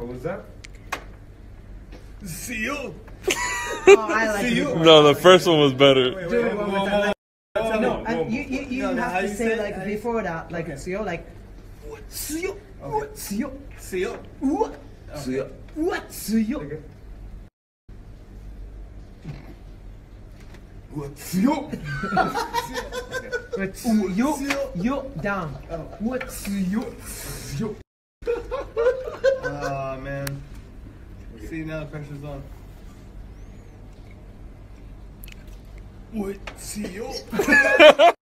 What was that? See you. Oh, I like it. No, the first one was better. Dude, one more time. No, and you No, have how to you say say like it? before that, like see you, like see you, see you, See you. See you. see you. Okay. What's you? You down. What's you? Oh man. See, now the pressure's on. What? See you.